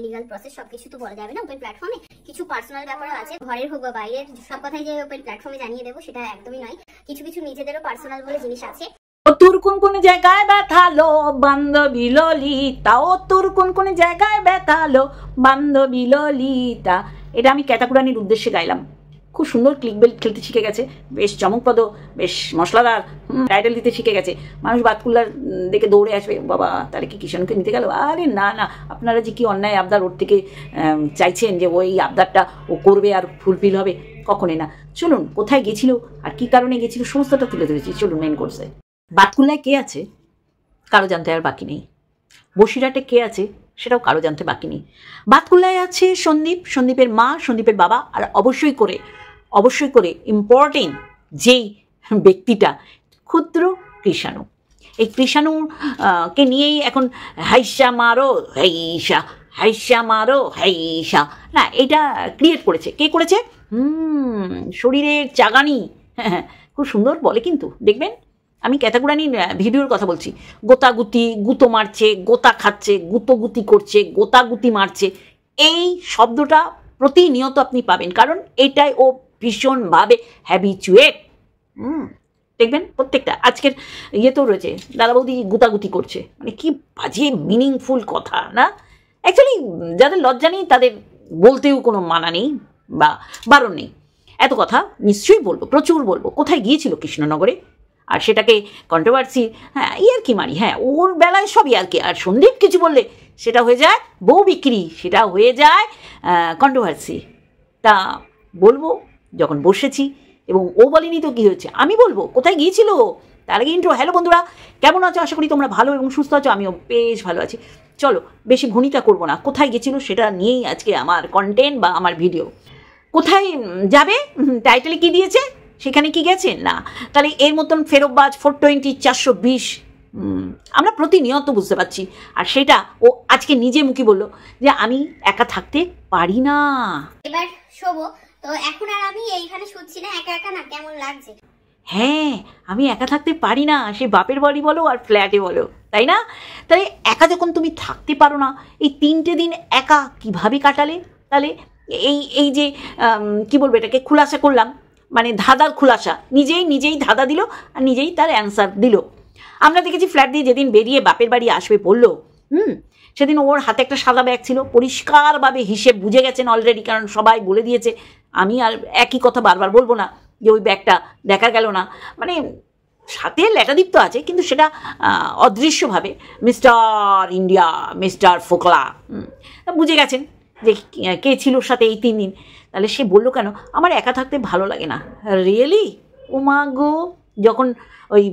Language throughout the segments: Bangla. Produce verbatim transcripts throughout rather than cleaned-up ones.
লিগাল প্রসেস সবকিছু তো বলা যাবে না ওপেন প্ল্যাটফর্মে, কিছু পার্সোনাল ব্যাপারও আছে, ঘরের হোক বা বাইরের সব কথাই যে ওপেন প্ল্যাটফর্মে জানিয়ে দেবো সেটা একদমই নয়। কিছু কিছু নিজেদেরও পার্সোনাল বলে জিনিস আছে। ও তোর কোন কোন জায়গায় ব্যথালো বান্ধবী ললিতা, ও তোর কোন কোন জায়গায় ব্যথালো বান্ধবী ললিতা, এটা আমি ক্যাটাকুরানির উদ্দেশ্যে গাইলাম। খুব সুন্দর ক্লিক বেল খেলতে শিখে গেছে, বেশ চমকপ্রদ, বেশ মশলাদার টাইটেল দিতে শিখে গেছে। মানুষ বাতকুল্লার দেখে দৌড়ে আসবে, বাবা তাহলে কি কিষাণুকে নিতে গেল? আরে না না, আপনারা যে কি অন্যায় আবদার ওর থেকে চাইছেন যে ওই আবদারটা ও করবে আর ফুলফিল হবে, কখনোই না। চলুন কোথায় গেছিল আর কি কারণে গেছিল সমস্তটা তুলে ধরেছি, চলুন মেন কোর্সে। বাতকুল্লায় কে আছে কারো জানতে আর বাকি নেই, বসিরহাটে কে আছে সেটাও কারো জানতে বাকি নেই। বাতকুল্লায় আছে সন্দীপ, সন্দীপের মা, সন্দীপের বাবা, আর অবশ্যই করে অবশ্যই করে ইম্পর্টেন্ট যেই ব্যক্তিটা ক্ষুদ্র কৃষাণু। এই কৃষাণু কে নিয়েই এখন হাইসা মারো হাইসা, হাইসা মারো হাইসা, না এটা ক্রিয়েট করেছে কে করেছে? হুম শরীরের চাগানি, হ্যাঁ খুব সুন্দর বলে কিন্তু দেখবেন। আমি ক্যাটাকুরানি ভিডিওর কথা বলছি। গোতাগুতি, গুতো মারছে, গোতা খাচ্ছে, গুতোগুতি করছে, গোতাগুতি মারছে, এই শব্দটা প্রতিনিয়ত আপনি পাবেন, কারণ এটাই ও ভীষণভাবে হ্যাবিচুয়েট। হুম দেখবেন প্রত্যেকটা আজকের ইয়েতেও রয়েছে দাদা বৌদি গুতাগুতি করছে, মানে কি বাজে মিনিংফুল কথা না। অ্যাকচুয়ালি যাদের লজ্জা নেই তাদের বলতেও কোনো মানা নেই বা বারণ নেই। এত কথা নিশ্চয়ই বলবো, প্রচুর বলবো। কোথায় গিয়েছিল কৃষ্ণনগরে, আর সেটাকে কন্ট্রোভার্সি, হ্যাঁ ইয়ার কি মারি, হ্যাঁ ওর বেলায় সব ইয়ার কি, আর সন্দীপ কিছু বললে সেটা হয়ে যায় বউ বিক্রি, সেটা হয়ে যায় কন্ট্রোভার্সি। তা বলবো যখন বসেছি, এবং ও বলেনি তো কী হয়েছে, আমি বলবো কোথায় গিয়েছিল। তার আগে ইন্ট্রো। হ্যালো বন্ধুরা, কেমন আছো? আশা করি তোমরা ভালো এবং সুস্থ আছো, আমিও বেশ ভালো আছি। চলো বেশি ভনিতা করবো না, কোথায় গেছিলো সেটা নিয়েই আজকে আমার কন্টেন্ট বা আমার ভিডিও। কোথায় যাবে, টাইটেলে কি দিয়েছে, সেখানে কি গেছেন না, তাহলে এর মতন ফেরতবাজ ফোর টোয়েন্টি চারশো বিশ আমরা প্রতিনিয়ত বুঝতে পারছি। আর সেটা ও আজকে নিজে মুখে বললো যে আমি একা থাকতে পারি না। এবার শোবো তো, এখন আর আমি এইখানে শুচ্ছি না একা একা, না কেমন লাগছে? হ্যাঁ আমি একা থাকতে পারি না, সে বাপের বাড়ি বলো আর ফ্ল্যাটে বলো, তাই না? তাহলে একা যখন তুমি থাকতে পারো না, এই তিনটে দিন একা কিভাবে কাটালে? তাহলে এই এই যে কি বলবো এটাকে খুলাসা করলাম, মানে ধাঁধার খুলাসা, নিজেই নিজেই ধাঁধা দিল আর নিজেই তার অ্যান্সার দিল। আমরা দেখেছি ফ্ল্যাট দিয়ে যেদিন বেরিয়ে বাপের বাড়ি আসবে বললো, হুম সেদিন ওর হাতে একটা সাদা ব্যাগ ছিল, পরিষ্কারভাবে হিসেব বুঝে গেছেন অলরেডি, কারণ সবাই বলে দিয়েছে। আমি আর একই কথা বারবার বলবো না যে ওই ব্যাগটা দেখা গেল না, মানে সাথে ল্যাটাদীপ্ত আছে কিন্তু সেটা অদৃশ্যভাবে মিস্টার ইন্ডিয়া, মিস্টার ফোকলা বুঝে গেছেন যে কে ছিল সাথে এই তিন দিন। তাহলে সে বললো কেন আমার একা থাকতে ভালো লাগে না? রিয়েলি? ও মা গো, যখন ওই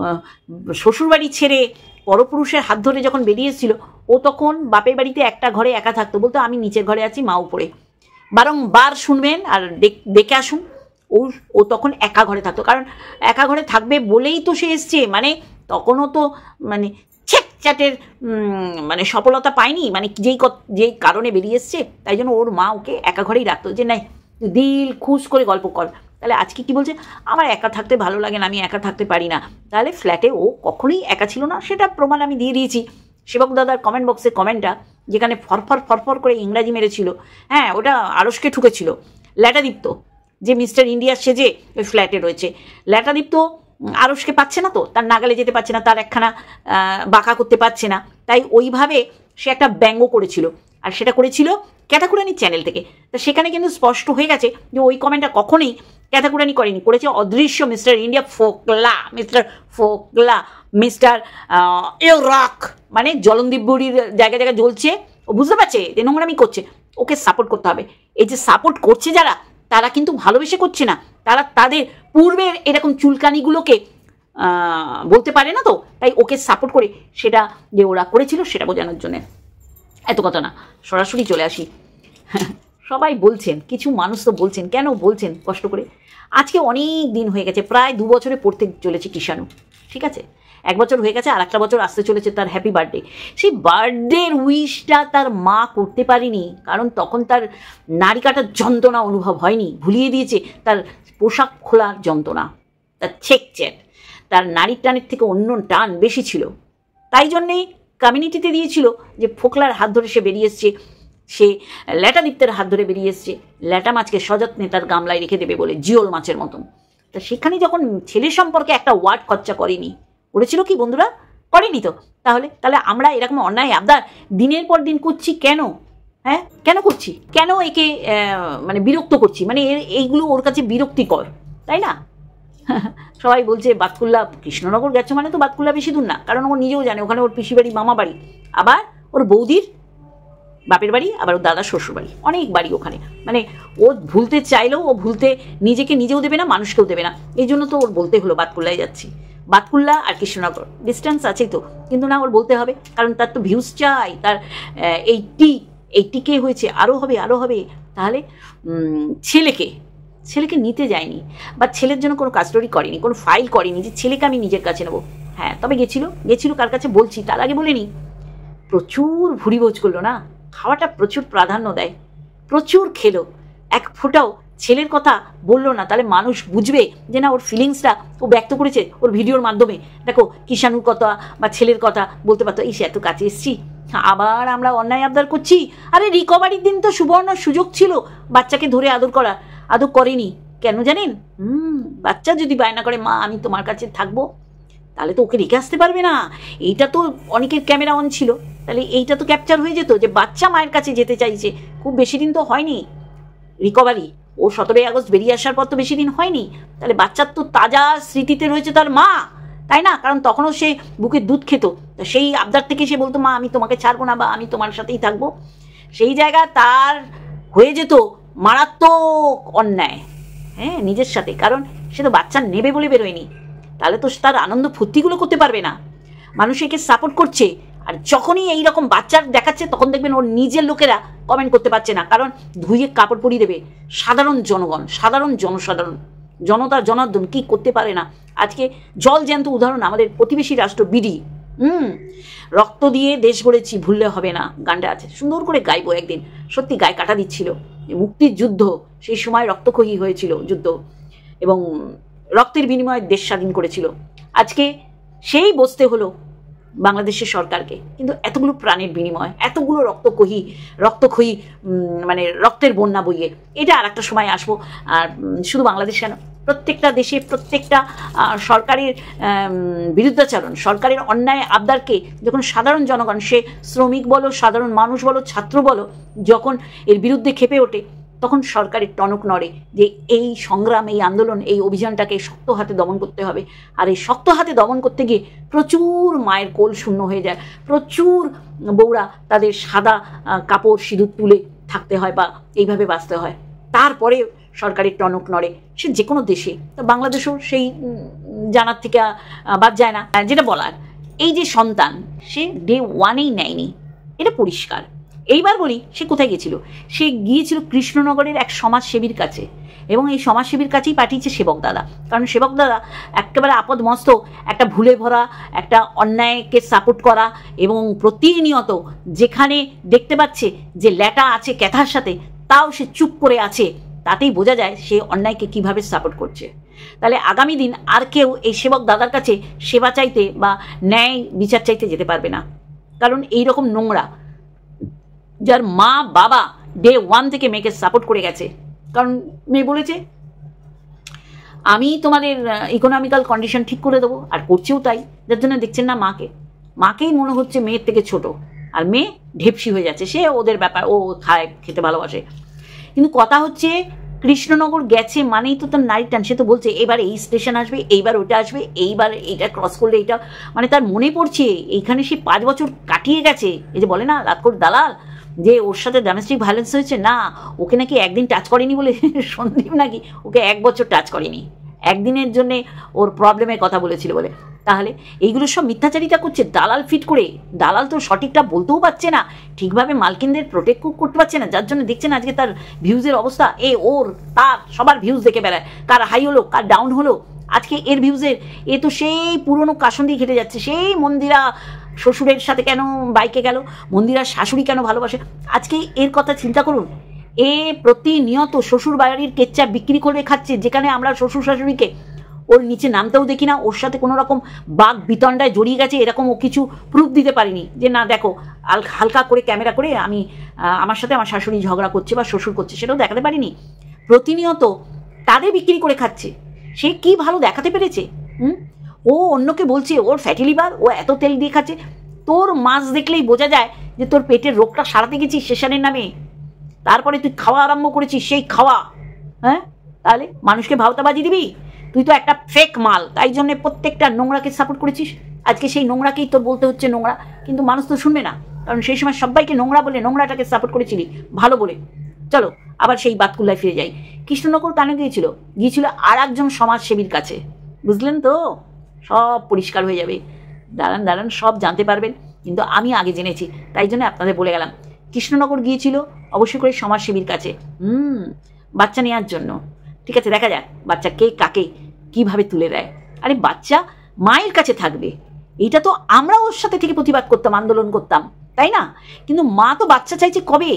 শ্বশুরবাড়ি ছেড়ে পরপুরুষের হাত ধরে যখন বেরিয়েছিল, ও তখন বাপের বাড়িতে একটা ঘরে একা থাকতো, বলতো আমি নিচের ঘরে আছি, মা উপরে। বারংবার শুনবেন আর দেখে আসুন, ও ও তখন একা ঘরে থাকতো, কারণ একা ঘরে থাকবে বলেই তো সে এসছে, মানে তখনও তো মানে ছেক চ্যাটের মানে সফলতা পায়নি, মানে যেই যেই কারণে বেরিয়ে এসছে, তাই জন্য ওর মা ওকে একা ঘরেই রাখতো, যে নাই দিল খুশ করে গল্প কর। তাহলে আজকে কি বলছে, আমার একা থাকতে ভালো লাগে না, আমি একা থাকতে পারি না। তাহলে ফ্ল্যাটে ও কখনোই একা ছিল না, সেটা প্রমাণ আমি দিয়ে দিয়েছি। সেবক দাদার কমেন্ট বক্সে কমেন্টটা যেখানে ফরফর ফরফর করে ইংরাজি মেরেছিল, হ্যাঁ ওটা আড়সকে ঠুকেছিল। ল্যাটাদীপ্ত যে মিস্টার ইন্ডিয়া সেজে ওই ফ্ল্যাটে রয়েছে, ল্যাটাদীপ্ত আড়সকে পাচ্ছে না তো, তার নাগালে যেতে পারছে না, তার একখানা বাঁকা করতে পারছে না, তাই ওইভাবে সে একটা ব্যঙ্গ করেছিল, আর সেটা করেছিল ক্যাটাকুরানি চ্যানেল থেকে। তা সেখানে কিন্তু স্পষ্ট হয়ে গেছে যে ওই কমেন্টটা কখনোই ক্যাটাকুরানি করেনি, করেছে অদৃশ্য মিস্টার ইন্ডিয়া ফোকলা, মিস্টার ফোকলা, মিস্টার ইউরক, মানে জলনদীপ বুড়ির জায়গায় জায়গায় জ্বলছে, ও বুঝতে পারছে যে নোংরামি করছে, ওকে সাপোর্ট করতে হবে। এই যে সাপোর্ট করছে যারা, তারা কিন্তু ভালোবেসে করছে না, তারা তাদের পূর্বের এরকম চুলকানিগুলোকে বলতে পারে না, তো তাই ওকে সাপোর্ট করে সেটা যে ওরা করেছিল সেটা বোঝানোর জন্যে। এত কথা না, সরাসরি চলে আসি। সবাই বলছেন, কিছু মানুষ তো বলছেন, কেন বলছেন কষ্ট করে, আজকে অনেক দিন হয়ে গেছে, প্রায় দু বছরে পড়তে চলেছে কৃষাণু, ঠিক আছে, এক বছর হয়ে গেছে, আর একটা বছর আসতে চলেছে তার হ্যাপি বার্থডে। সেই বার্থডের উইশটা তার মা করতে পারেনি, কারণ তখন তার নাড়ি কাটার যন্ত্রণা অনুভব হয়নি, ভুলিয়ে দিয়েছে তার পোশাক খোলার যন্ত্রণা, তার ছেক চ্যাট, তার নারীর টানের থেকে অন্য টান বেশি ছিল। তাই জন্যেই কমিউনিটিতে দিয়েছিল যে ফোকলার হাত ধরে সে বেরিয়ে এসছে, সে ল্যাটা দীপ্তের হাত ধরে বেরিয়ে এসছে ল্যাটা মাছকে সযত্নে তার গামলায় রেখে দেবে বলে, জিওল মাছের মতন। তা সেখানে যখন ছেলে সম্পর্কে একটা ওয়ার্ড খরচা করেনি, করেছিল কি বন্ধুরা? করেনি তো। তাহলে তাহলে আমরা এরকম অন্যায় আবদার দিনের পর দিন করছি কেন? হ্যাঁ, কেন করছি? কেন একে মানে বিরক্ত করছি? মানে এইগুলো ওর কাছে বিরক্তিকর, তাই না? সবাই বলছে বাতকুল্লা, কৃষ্ণনগর গেছে মানে তো বাতকুল্লা বেশি দূর না, কারণ ও নিজেও জানে ওখানে ওর পিসি বাড়ি, মামা বাড়ি, আবার ওর বৌদির বাপের বাড়ি, আবার ওর দাদার শ্বশুর বাড়ি, অনেক বাড়ি ওখানে। মানে ও ভুলতে চাইলেও ও ভুলতে নিজেকে নিজেও দেবে না, মানুষকেও দেবে না। এই জন্য তো ওর বলতে হলো বাতকুল্লায় যাচ্ছি। বাতকুল্লা আর কৃষ্ণনগর ডিস্টেন্স আছেই তো, কিন্তু না ওর বলতে হবে, কারণ তার তো ভিউজ চাই, তার এইটি এইটি কে হয়েছে, আরও হবে আরও হবে। তাহলে ছেলেকে ছেলেকে নিতে যায়নি, বা ছেলের জন্য কোনো কাস্টডি করেনি, কোনো ফাইল করেনি যে ছেলেকে আমি নিজের কাছে নেবো। হ্যাঁ, তবে গেছিল গেছিল কার কাছে বলছি, তার আগে বলেনি। প্রচুর ভুড়ি ভোজ করলো না, খাওয়াটা প্রচুর প্রাধান্য দেয়, প্রচুর খেলো, এক ফোঁটাও ছেলের কথা বললো না। তাহলে মানুষ বুঝবে যে না, ওর ফিলিংসটা ও ব্যক্ত করেছে ওর ভিডিওর মাধ্যমে। দেখো, কিষাণুর কথা বা ছেলের কথা বলতে পারতো, এই সে এত কাছে এসছি, আবার আমরা অন্যায় আবদার করছি। আরে রিকভারির দিন তো সুবর্ণ সুযোগ ছিল বাচ্চাকে ধরে আদর করা, আদর করেনি কেন জানেন? হুম বাচ্চা যদি বায়না করে মা আমি তোমার কাছে থাকবো, তাহলে তো ওকে রেখে আসতে পারবে না। এইটা তো অনেকের ক্যামেরা অন ছিল, তাহলে এইটা তো ক্যাপচার হয়ে যেত যে বাচ্চা মায়ের কাছে যেতে চাইছে। খুব বেশি দিন তো হয়নি রিকভারি, ও সতেরোই আগস্ট বেরিয়ে আসার পর তো বেশি দিন হয়নি। তাহলে বাচ্চার তো তাজা স্মৃতিতে রয়েছে তার মা, তাই না? কারণ তখনও সে বুকের দুধ খেত, তা সেই আবদার থেকে সে বলতো মা আমি তোমাকে ছাড়বো না, বা আমি তোমার সাথেই থাকবো। সেই জায়গা তার হয়ে যেত মারাত্মক অন্যায়, হ্যাঁ, নিজের সাথে, কারণ সে তো বাচ্চা নেবে বলে বেরোয়নি। তাহলে তো তার আনন্দ ফুর্তিগুলো করতে পারবে না। মানুষ একে সাপোর্ট করছে, আর যখনই এইরকম বাচ্চার দেখাচ্ছে তখন দেখবেন ওর নিজের লোকেরা কমেন্ট করতে পারছে না, কারণ ধুইয়ে কাপড় পরিয়ে দেবে সাধারণ জনগণ, সাধারণ জনসাধারণ, জনতা জনার্দন কি করতে পারে না। আজকে জল জ্যান্ত উদাহরণ আমাদের প্রতিবেশী রাষ্ট্র বিডি। হুম রক্ত দিয়ে দেশ গড়েছি ভুললে হবে না গানটা আছে, সুন্দর করে গাইবো একদিন। সত্যি গায়ে কাটা দিচ্ছিল, মুক্তির যুদ্ধ, সেই সময় রক্তক্ষয়ী হয়েছিল যুদ্ধ, এবং রক্তের বিনিময়ে দেশ স্বাধীন করেছিল। আজকে সেই বসতে হলো বাংলাদেশের সরকারকে, কিন্তু এতগুলো প্রাণের বিনিময়, এতগুলো রক্তক্ষয়ী রক্তক্ষয়ী মানে রক্তের বন্যা বইয়ে, এটা আর একটা সময় আসবো। আর শুধু বাংলাদেশ কেন, প্রত্যেকটা দেশে প্রত্যেকটা সরকারের বিরুদ্ধাচরণ, সরকারের অন্যায় আবদারকে যখন সাধারণ জনগণ, সে শ্রমিক বলো, সাধারণ মানুষ বলো, ছাত্র বলো, যখন এর বিরুদ্ধে খেপে ওঠে, তখন সরকারের টনক নড়ে যে এই সংগ্রাম, এই আন্দোলন, এই অভিযানটাকে শক্ত হাতে দমন করতে হবে। আর এই শক্ত হাতে দমন করতে গিয়ে প্রচুর মায়ের কোল শূন্য হয়ে যায়, প্রচুর বউরা তাদের সাদা কাপড় সিঁদুর তুলে থাকতে হয় বা এইভাবে বাঁচতে হয়। তারপরে সরকারের টনক নড়ে, সে যে কোনো দেশে, তো বাংলাদেশেও সেই জানার থেকে বাদ যায় না। যেটা বলার, এই যে সন্তান সে ডে ওয়ানেই নেয়নি, এটা পরিষ্কার। এইবার বলি, সে কোথায় গেছিল? সে গিয়েছিল কৃষ্ণনগরের এক সমাজসেবীর কাছে, এবং এই সমাজসেবীর কাছেই পাঠিয়েছে সেবক দাদা, কারণ সেবক দাদা একেবারে আপদমস্ত একটা ভুলে ভরা একটা অন্যায়কে সাপোর্ট করা, এবং প্রতিনিয়ত যেখানে দেখতে পাচ্ছে যে ল্যাটা আছে ক্যাথার সাথে, তাও সে চুপ করে আছে, তাতেই বোঝা যায় সে অন্যায়কে কিভাবে সাপোর্ট করছে। তাহলে আগামী দিন আর কেউ এই সেবক দাদার কাছে সেবা চাইতে বা ন্যায় বিচার চাইতে যেতে পারবে না, কারণ এই রকম নোংরা, যার মা বাবা ডে ওয়ান থেকে মেয়েকে সাপোর্ট করে গেছে, কারণ মেয়ে বলেছে আমি তোমাদের ইকোনমিক্যাল কন্ডিশন ঠিক করে দেবো, আর করছেও তাই। যার জন্য দেখছেন না মাকে, মাকেই মনে হচ্ছে মেয়ের থেকে ছোট, আর মেয়ে ঢেপসি হয়ে যাচ্ছে। সে ওদের ব্যাপার, ও খায়, খেতে ভালোবাসে, কিন্তু কথা হচ্ছে কৃষ্ণনগর গেছে মানেই তো তার নারী টান। সে তো বলছে এবার এই স্টেশন আসবে, এইবার ওটা আসবে, এইবার এইটা ক্রস করলে এইটা, মানে তার মনে পড়ছে এইখানে সে পাঁচ বছর কাটিয়ে গেছে। এই যে বলে না রাতকোট দালাল, যে ওর সাথে ডোমেস্টিক ভায়োলেন্স হয়েছে, না ওকে নাকি একদিন টাচ করেনি বলে সন্দীপ নাকি ওকে এক বছর টাচ করেনি, একদিনের জন্যে ওর প্রবলেমের কথা বলেছিল বলে। তাহলে এইগুলো সব মিথ্যাচারিতা করছে দালাল ফিট করে। দালাল তো সঠিকটা বলতেও পারছে না, ঠিকভাবে মালকিনদের প্রোটেক্ট করতে পারছে না, যার জন্য দেখছেন আজকে তার ভিউজের অবস্থা। এ ওর তার সবার ভিউজ দেখে বেড়ায়, কার হাই হলো কার ডাউন হলো। আজকে এর ভিউজের এ তো সেই পুরনো কাসন্দি খেটে যাচ্ছে, সেই মন্দিরা শ্বশুরের সাথে কেন বাইকে গেল, মন্দিরার শাশুড়ি কেন ভালোবাসে। আজকে এর কথা চিন্তা করুন, এ প্রতিনিয়ত শ্বশুর বাড়ির কেচ্চা বিক্রি করে খাচ্ছে, যেখানে আমরা শ্বশুর শাশুড়িকে ওর নিচে নামতেও দেখি না, ওর সাথে কোনো রকম বাঘ বিতণ্ডায় জড়িয়ে গেছে এরকম ও কিছু প্রুফ দিতে পারিনি যে না দেখো হালকা করে ক্যামেরা করে আমি আমার সাথে আমার শাশুড়ি ঝগড়া করছে বা শ্বশুর করছে, সেটাও দেখাতে পারিনি। প্রতিনিয়ত তাদের বিক্রি করে খাচ্ছে, সে কি ভালো দেখাতে পেরেছে? হুম, ও অন্যকে বলছে ওর ফ্যাটি লিভার, ও এত তেল দিয়ে খাচ্ছে। তোর মাছ দেখলেই বোঝা যায় যে তোর পেটের রোগটা সারাতে গেছিস সেশনের নামে, তারপরে তুই খাওয়া আরম্ভ করেছিস সেই খাওয়া। হ্যাঁ, তাহলে মানুষকে ভাওতাবাজি দিবি? তুই তো একটা ফেক মাল, তাই জন্য প্রত্যেকটা নোংরাকে সাপোর্ট করেছিস। আজকে সেই নোংরাকেই তোর বলতে হচ্ছে নোংরা, কিন্তু মানুষ তো শুনবে না, কারণ সেই সময় সবাইকে নোংরা বলে নোংরাটাকে সাপোর্ট করেছিলি ভালো বলে। চলো আবার সেই বাতকুল্লায় ফিরে যাই। কৃষ্ণনগর কেন গিয়েছিল? গিয়েছিল আর একজন সমাজসেবীর কাছে, বুঝলেন তো? সব পরিষ্কার হয়ে যাবে, দাঁড়ান দাঁড়ান সব জানতে পারবেন, কিন্তু আমি আগে জেনেছি তাই জন্য আপনাদের বলে গেলাম। কৃষ্ণনগর গিয়েছিল অবশ্যই করে সমাজসেবীর কাছে, হুম বাচ্চা নেওয়ার জন্য। ঠিক আছে, দেখা যাক বাচ্চা কে কাকে কিভাবে তুলে দেয়। আরে বাচ্চা মায়ের কাছে থাকবে, এইটা তো আমরা ওর সাথে থেকে প্রতিবাদ করতাম, আন্দোলন করতাম, তাই না? কিন্তু মা তো বাচ্চা চাইছে কবে?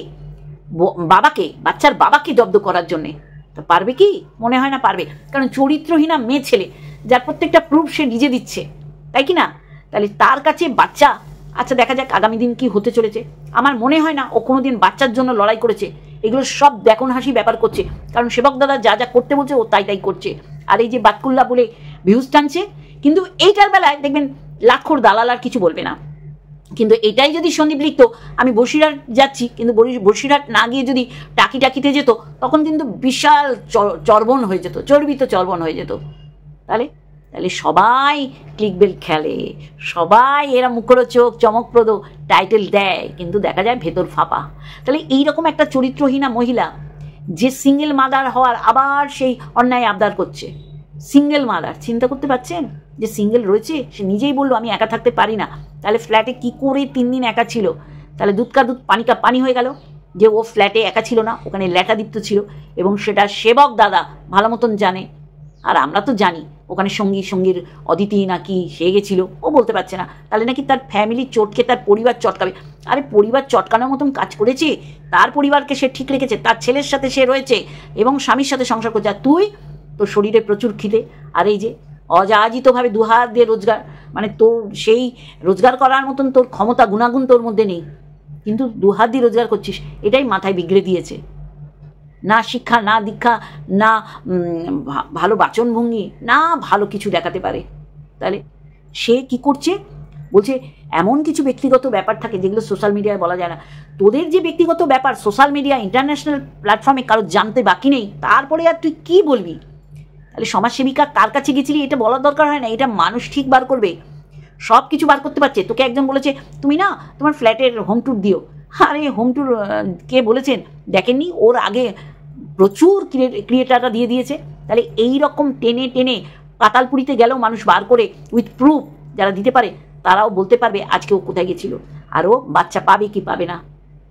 বাবাকে, বাচ্চার বাবাকে জব্দ করার জন্যে। তা পারবে কি? মনে হয় না পারবে, কারণ চরিত্রহীনা মেয়ে ছেলে যার প্রত্যেকটা প্রুফ সে নিজে দিচ্ছে, তাই কি না? তাহলে তার কাছে বাচ্চা, আচ্ছা দেখা যাক আগামী দিন কি হতে চলেছে। আমার মনে হয় না ও কোনো দিন বাচ্চার জন্য লড়াই করেছে, এগুলো সব দেখুন হাসি ব্যাপার করছে, কারণ সেবক দাদা যা যা করতে বলছে ও তাই তাই করছে। আর এই যে বাতকুল্লা বলে ভিউজ টানছে, কিন্তু এইটার বেলায় দেখবেন লাখোর দালাল আর কিছু বলবে না। কিন্তু এটাই যদি সন্দীপ লিখত আমি বসিরহাট যাচ্ছি, কিন্তু বসিরহাট না গিয়ে যদি টাকি টাকিতে যেত, তখন কিন্তু বিশাল চর্বণ হয়ে যেত, চর্বিত চর্বণ হয়ে যেত। তাহলে তাহলে সবাই ক্লিকবেল খেলে, সবাই এরা মুখরোচক চমকপ্রদ টাইটেল দেয়, কিন্তু দেখা যায় ভেতর ফাঁপা। তাহলে এইরকম একটা চরিত্রহীনা মহিলা যে সিঙ্গেল মাদার হওয়ার আবার সেই অন্যায় আবদার করছে, সিঙ্গেল মাদার, চিন্তা করতে পারছেন যে সিঙ্গেল রয়েছে? সে নিজেই বললো আমি একা থাকতে পারি না। তাহলে ফ্ল্যাটে কি করে তিন দিন একা ছিল? তাহলে দুধ কা দুধ পানি কা পানি হয়ে গেল যে ও ফ্ল্যাটে একা ছিল না, ওখানে ল্যাটাদীপ্ত ছিল, এবং সেটা সেবক দাদা ভালো মতন জানে। আর আমরা তো জানি ওখানে সঙ্গী সঙ্গীর অদিতি নাকি সে গেছিল, ও বলতে পারছে না। তাহলে নাকি তার ফ্যামিলি চটকে তার পরিবার চটকাবে। আরে পরিবার চটকানোর মতন কাজ করেছে, তার পরিবারকে সে ঠিক রেখেছে, তার ছেলের সাথে সে রয়েছে এবং স্বামীর সাথে সংসার করছে। আর তুই, তোর শরীরে প্রচুর খিদে, আর এই যে অযাচিতভাবে দুহাত দিয়ে রোজগার, মানে তোর সেই রোজগার করার মতন তোর ক্ষমতা গুণাগুণ তোর মধ্যে নেই, কিন্তু দুহাত দিয়ে রোজগার করছিস, এটাই মাথায় বিগড়ে দিয়েছে। না শিক্ষা, না দীক্ষা, না ভালো বাচনভঙ্গি, না ভালো কিছু দেখাতে পারে। তাহলে সে কি করছে? বলছে এমন কিছু ব্যক্তিগত ব্যাপার থাকে যেগুলো সোশ্যাল মিডিয়ায় বলা যায় না। তোদের যে ব্যক্তিগত ব্যাপার সোশ্যাল মিডিয়া ইন্টারন্যাশনাল প্ল্যাটফর্মে কারো জানতে বাকি নেই, তারপরে আর তুই কি বলবি? তাহলে সমাজসেবিকা কার কাছে গেছিলি এটা বলার দরকার হয় না, এটা মানুষ ঠিক বার করবে, সব কিছু বার করতে পারছে। তোকে একজন বলেছে তুমি না তোমার ফ্ল্যাটের হোম ট্যুর দিও, আরে হোম ট্যুর কে বলেছেন? দেখেননি? ওর আগে প্রচুর ক্রিয়েটাররা দিয়ে দিয়েছে। তাহলে এই রকম টেনে টেনে পাতালপুরিতে গেলেও মানুষ বার করে উইথ প্রুফ যারা দিতে পারে তারাও বলতে পারবে আজকে ও কোথায় গেছিল। আর ও বাচ্চা পাবে কি পাবে না,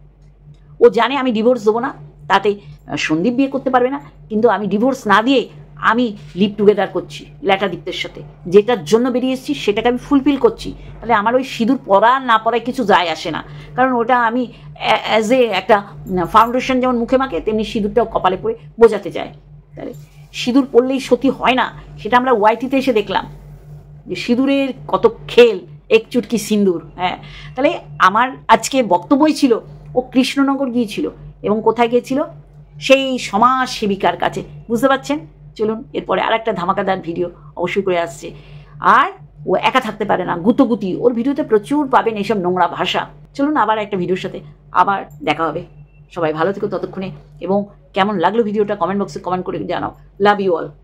ও জানে আমি ডিভোর্স দেবো না, তাতে সন্দীপ বিয়ে করতে পারবে না, কিন্তু আমি ডিভোর্স না দিয়ে আমি লিভ টুগেদার করছি ল্যাটাদীপ্তের সাথে, যেটার জন্য বেরিয়ে এসেছি সেটাকে আমি ফুলফিল করছি। তাহলে আমার ওই সিঁদুর পরা না পরায় কিছু যায় আসে না, কারণ ওটা আমি অ্যাজ এ একটা ফাউন্ডেশন যেমন মুখে মাখে তেমনি সিঁদুরটাও কপালে পরে বোঝাতে চায়। তাহলে সিঁদুর পরলেই সতী হয় না, সেটা আমরা ওয়াইটিতে এসে দেখলাম যে সিঁদুরের কত খেল, এক চুটকি সিঁদুর। হ্যাঁ, তাহলে আমার আজকে বক্তব্যই ছিল ও কৃষ্ণনগর গিয়েছিল, এবং কোথায় গিয়েছিল? সেই সমাজ সেবিকার কাছে। বুঝতে পারছেন? চলুন এরপরে আর একটা ধামাকাদার ভিডিও অবশ্যই করে আসছে। আর ও একা থাকতে পারে না, গুতোগুতি, ওর ভিডিওতে প্রচুর পাবেন এইসব নোংরা ভাষা। চলুন আবার একটা ভিডিওর সাথে আবার দেখা হবে। সবাই ভালো থেকো ততক্ষণে, এবং কেমন লাগলো ভিডিওটা কমেন্ট বক্সে কমেন্ট করে জানাও। Love you all.